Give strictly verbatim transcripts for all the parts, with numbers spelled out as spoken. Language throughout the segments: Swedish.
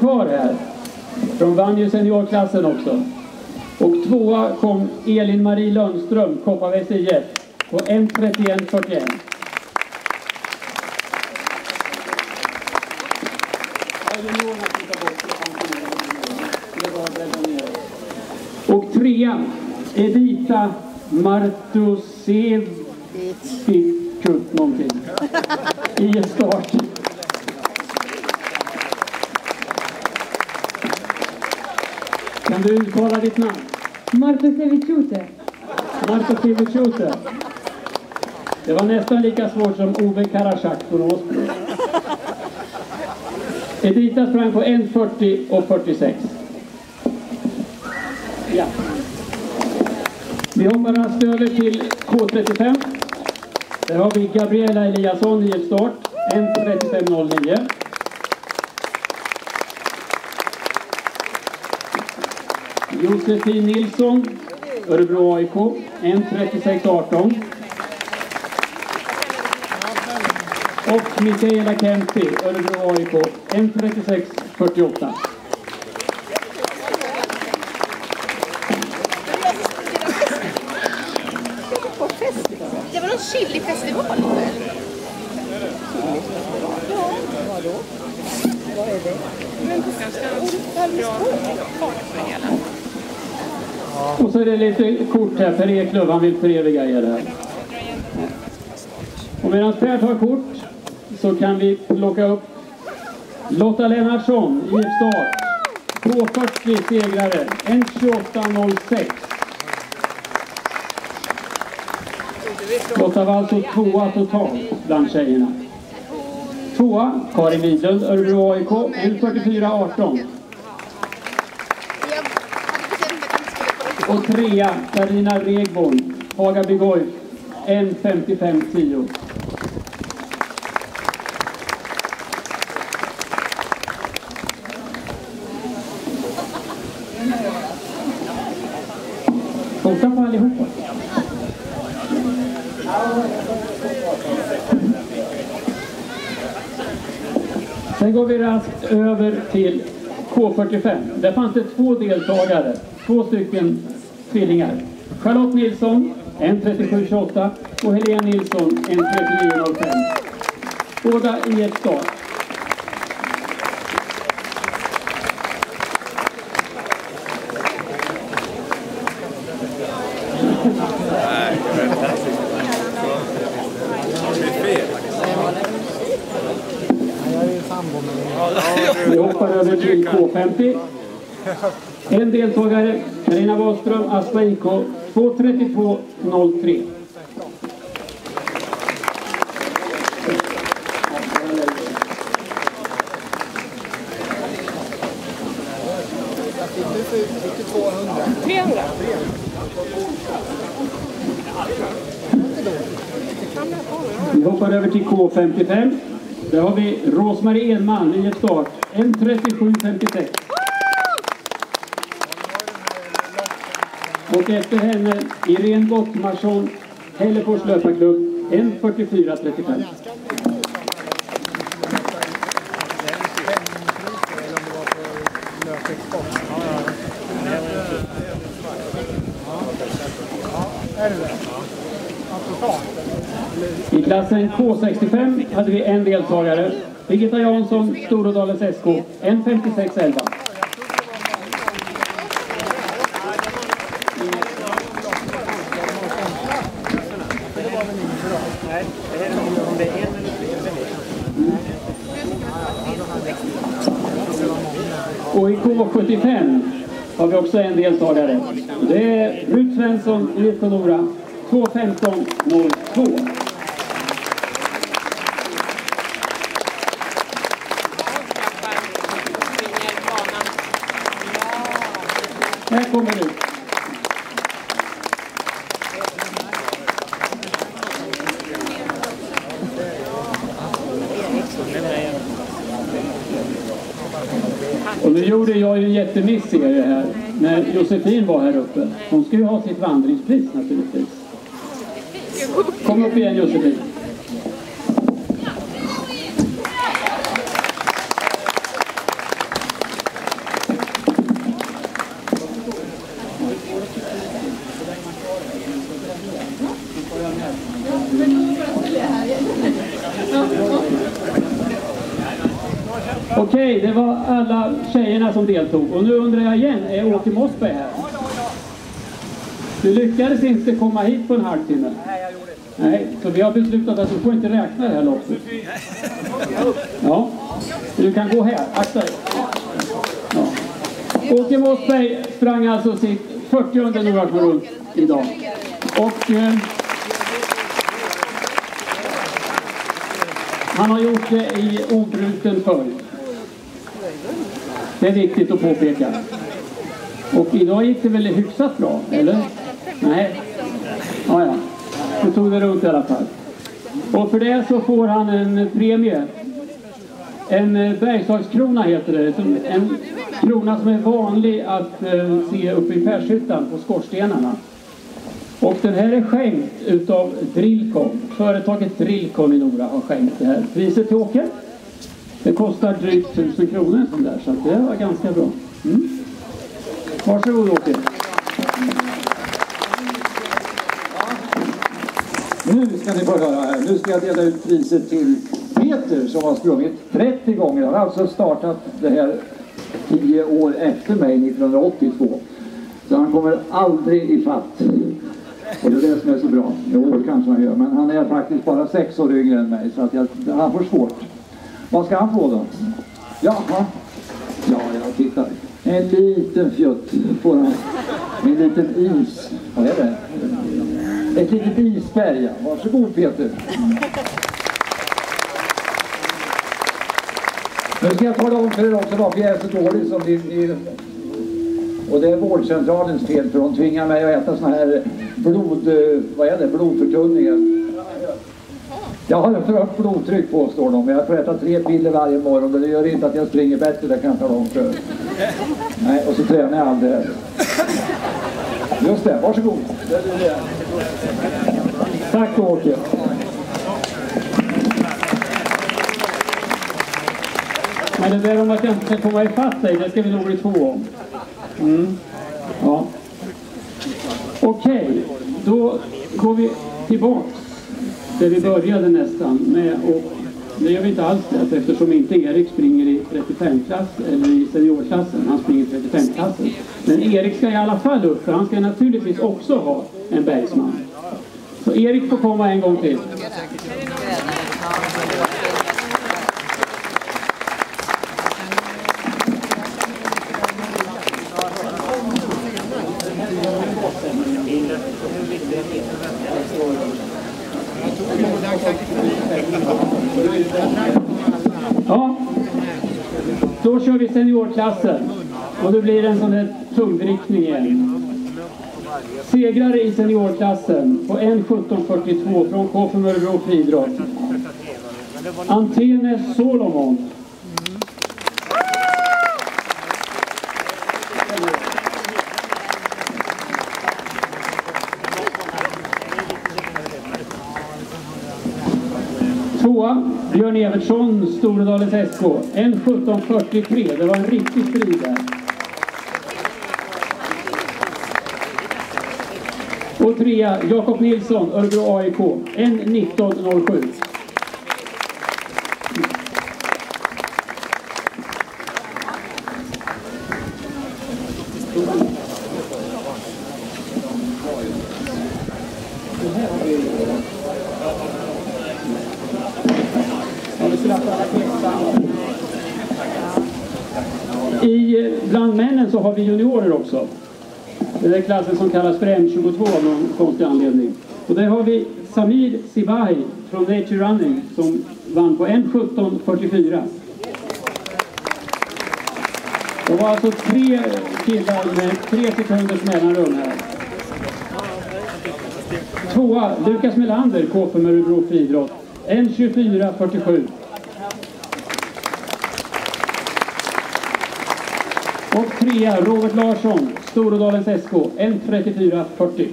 kvar här. De vann ju seniorklassen också. Och tvåa kom Elin Marie Lundström, Kopparbergs I F, på en trettioett fyrtioett. Och trea, Edita Martusevicic någonting i start. Kan du uttala ditt namn? Martusevicic. Martusevicic. Det var nästan lika svårt som Ove Karachak från Åsbro. Edita sprang på en fyrtio och fyrtiosex. Ja. Vi hoppar rast över till K trettiofem. Där har vi Gabriella Eliasson i ett start. en trettiofem noll nio. Josefin Nilsson, Örebro A I K. en trettiosex arton. Och Mikaela Kempi, Örebro A I K. en trettiosex fyrtioåtta. Det var någon chili-festival. Ja, vadå? Vad är det? Men och så är det lite kort här. Per Eklöv, han vill föreviga er här. Och medan Per tar kort så kan vi plocka upp Lotta Lennartsson i ett start. två fyrtio segrare. en tjugoåtta noll sex. Lotta var alltså tvåa totalt bland tjejerna. Tvåa, Karin Widlund, Örebro A I K, en fyrtiofyra arton. Och trea, Carina Regborn, Haga Bygoj, en femtiofem tio. Skåta på allihopa. Sen går vi raskt över till K fyrtiofem. Där fanns det två deltagare, två stycken tvillingar. Charlotte Nilsson, en trettiosju tjugoåtta och Helene Nilsson, en trettionio noll fem. Båda i ett start. Vi hoppar över till K femtio. En deltagare, Carina Wahlström, Aspa I K, två trettiotvå noll tre. trehundra. Vi hoppar över till K femtiofem. Där har vi Rosmarie Enman i ett start. en trettiosju femtiosex. Och efter henne Irene Gottmarsson, Hällefors löparklubb, en fyrtiofyra trettiofem. I klassen K sextiofem hade vi en deltagare, Birgitta Jansson, Storådalens S K, en femtiosex elva. Och i K sjuttiofem har vi också en deltagare. Det är Rut Svensson i I F K Nora, två femton noll två. Här kommer du. Och nu gjorde jag ju jättemiss i det här när Josefin var här uppe. Hon ska ju ha sitt vandringspris naturligtvis. Kom upp igen, Josefin. Okej, det var alla tjejerna som deltog. Och nu undrar jag igen, är Åke Mossberg här? Du lyckades inte komma hit på en halvtimme. Nej, jag gjorde det. Nej, så vi har beslutat att du får inte räkna det här loppet. Ja, du kan gå här. Akta dig. Ja. Åke Mossberg sprang alltså sitt fyrtionde Nordmark idag. Och eh, han har gjort det i obruten följd. Det är viktigt att påpeka. Och idag gick det väl hyfsat bra, eller? Nej. Ja, ja. Så tog det runt i alla fall. Och för det så får han en premie. En Bergslagskrona heter det. En krona som är vanlig att eh, se uppe i Pershyttan på skorstenarna. Och den här är skänkt utav Drillcon. Företaget Drillcon i Nora har skänkt det här priset till Åke. Det kostar drygt tusen kronor som där, så att det var ganska bra. Mm. Varsågod Åke. Nu ska ni få höra här. Nu ska jag dela ut priset till Peter som har sprungit trettio gånger. Han har alltså startat det här tio år efter mig, nittonhundraåttiotvå. Så han kommer aldrig i fatt. Och det är det som är så bra. I år kanske han gör, men han är faktiskt bara sex år yngre än mig. Så att jag, han får svårt. Vad ska han få då? Jaha. Ja, jag tittar. En liten fjutt får han. En liten is. Vad är det? Ett litet isberg, ja. Varsågod Peter. Nu ska jag tala om för er också varför jag är så dålig som ni, ni... Och det är vårdcentralens fel, för de tvingar mig att äta såna här blod... Vad är det? Blodförtunningar. Jag har för högt blodtryck påstår de, men jag får äta tre piller varje morgon och det gör inte att jag springer bättre, det kan jag tala om för. Nej, och så tränar jag aldrig här. Just det, varsågod. Det är det. Tack Åke. Men det där om att jag inte ska komma ifatt dig, det ska vi nog bli två om. Mm. Ja. Okej, då går vi tillbaks där vi började nästan med, och det gör vi inte alls det, eftersom inte Erik springer i trettiofem-klass eller i seniorklassen, han springer i trettiofem-klassen. Men Erik ska i alla fall upp, för han ska naturligtvis också ha en bergsman. Så Erik får komma en gång till. Ja, då kör vi seniorklassen och då blir det en sån här tungdrickning igen. Segrare i seniorklassen på en sjutton fyrtiotvå från K F U M Örebro Friidrott. Antene Solomon. Tvåa, Björn Evertsson, Storedalens S K. en sjutton fyrtiotre, det var en riktig strid där. Och trea, Jakob Nilsson, Örebro A I K. en nitton noll sju. I, bland männen så har vi juniorer också. Det är klassen som kallas för M tjugotvå av någon konstig anledning. Och där har vi Samir Sibahi från Nature Running som vann på en sjutton fyrtiofyra. Det var alltså tre killar med tre sekunders mellanrum här. Tvåa, Lukas Melander, K F U M Örebro Friidrott. en tjugofyra fyrtiosju. Och trea, Robert Larsson, Storedalens S K, en trettiofyra fyrtio.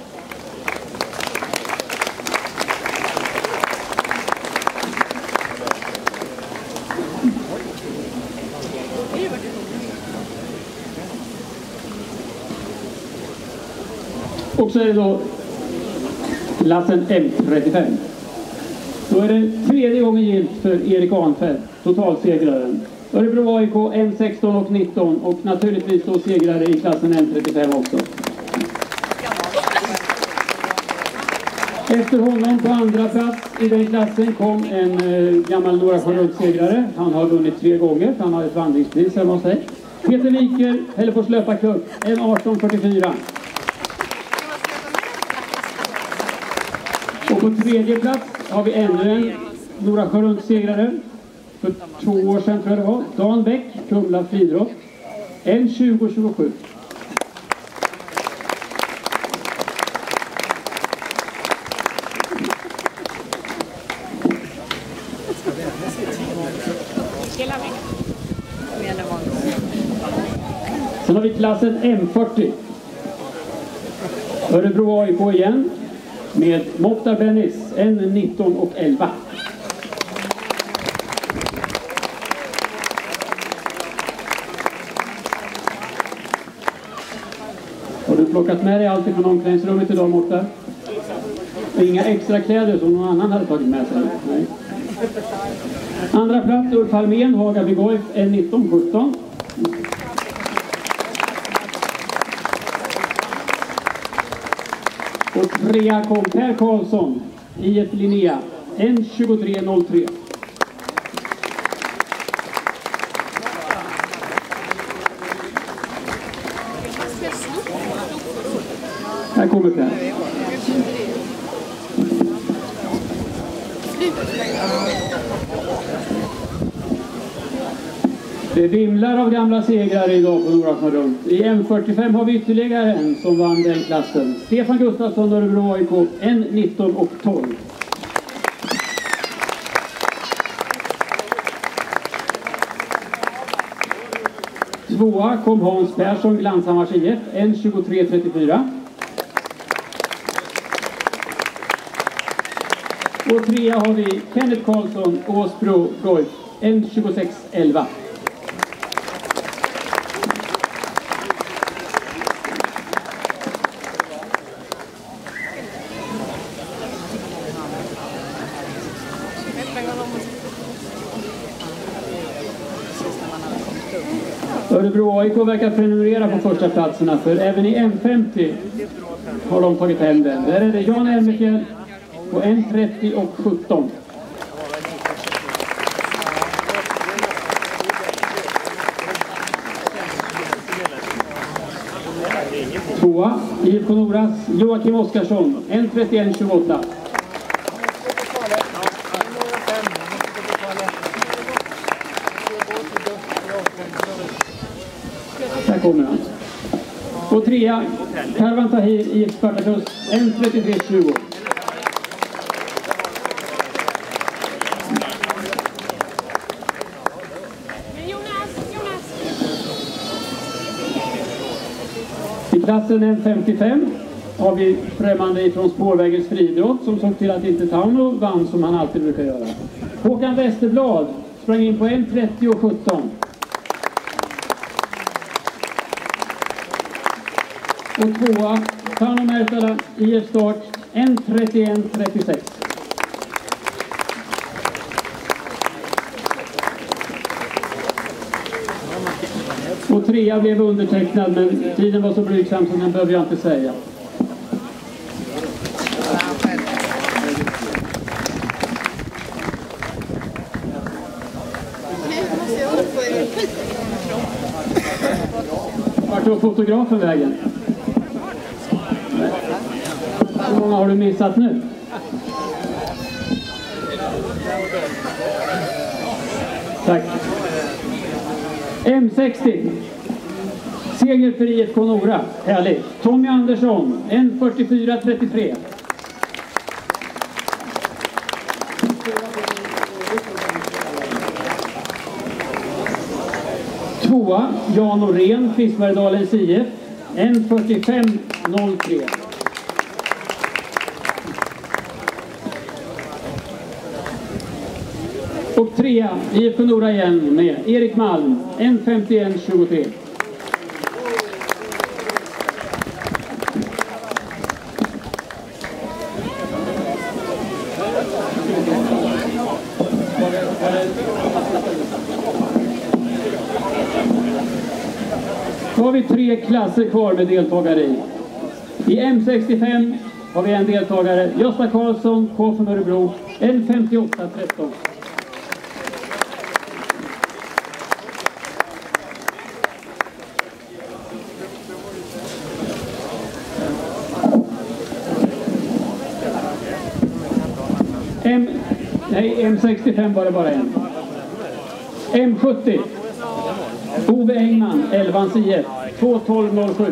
Och så är det då klassen M trettiofem. Då är det tredje gången gilt för Erik Arnfeldt, totalsegraren. Örebro A I K M sexton och nitton och naturligtvis då segrare i klassen M trettiofem också. Efter honom på andra plats i den klassen kom en eh, gammal Nora Sjölund-segrare. Han har vunnit tre gånger, han har ett vandringspris här måste jag säga. Peter Wiker, Hällefors löparcup, M arton fyrtiofyra. Och på tredje plats har vi ännu en Nora Sjölund-segrare. För två år sedan tror jag det var. Dan Bäck, Kumla friidrott, M tjugo tjugosju. Sen har vi klassen M fyrtio. Örebro A I K igen med Mokhtar Bennis, N nitton och elva. Har du plockat med dig allt från omklädningsrummet idag, Mokhtar? Inga extra kläder som någon annan hade tagit med sig? Nej. Andra plats Ulf Almén, Hagaby Goif, N nitton sjutton. Och trea kom Per Karlsson, I F Linnea, N tjugotre noll tre. Här kommer Per. Det vimlar av gamla segrar idag på Nora Sjölund. I M fyrtiofem har vi ytterligare en som vann den klassen. Stefan Gustafsson, Örebro A I K, N nitton och tolv. Tvåa kom Hans Persson, Glanshammars I F, N tjugotre trettiofyra. Och trea har vi Kenneth Karlsson, Åsbro Goif, N tjugosex elva. Örebro A I K verkar prenumerera på första platserna, för även i M femtio har de tagit hem den. Där är det Jan Elmekjell på N trettio och sjutton. Tvåa, I F K Noras Joakim Oskarsson, N trettioett tjugoåtta. Där kommer han. Och trea, Karvan Tahir, I F Spartacus, N trettiotre tjugo. I klassen N femtiofem har vi främmande ifrån Spårvägens friidrott som såg till att inte Tauno vann som han alltid brukar göra. Håkan Westerblad sprang in på N trettio och sjutton. Och tvåa, Tauno Märtala, I F Start, N trettioett trettiosex. Och trea blev undertecknad, men tiden var så blygsam så den behöver jag inte säga. Vart tog fotografen vägen? Hur många har du missat nu? Tack. M sextio. Seger för I F K Nora. Härligt. Tommy Andersson, N fyrtiofyra trettiotre. Tvåa, Jan Norén, Fiskbergdalens I F, N fyrtiofem noll tre. Och trea, I F K Nora igen med Erik Malm, N femtioett tjugotre. Då har vi tre klasser kvar med deltagare i. I M sextiofem har vi en deltagare, Gösta Karlsson, K från Örebro, L femtioåtta tretton. M, nej, M sextiofem var det bara en. M sjuttio. Ove Engman, elvans I F, två tolv noll sju.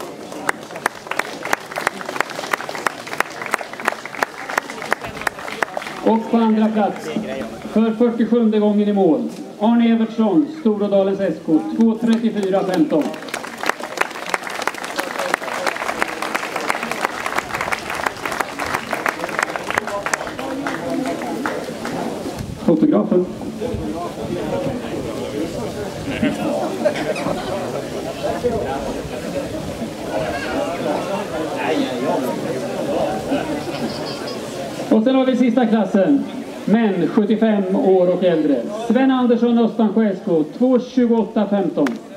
Och på andra plats, för fyrtiosjunde gången i mål, Arne Evertsson, Storådalens S K, två trettiofyra femton. Fotografen. Och sen har vi sista klassen, män sjuttiofem år och äldre. Sven Andersson, Östansjö S K, två tjugoåtta femton.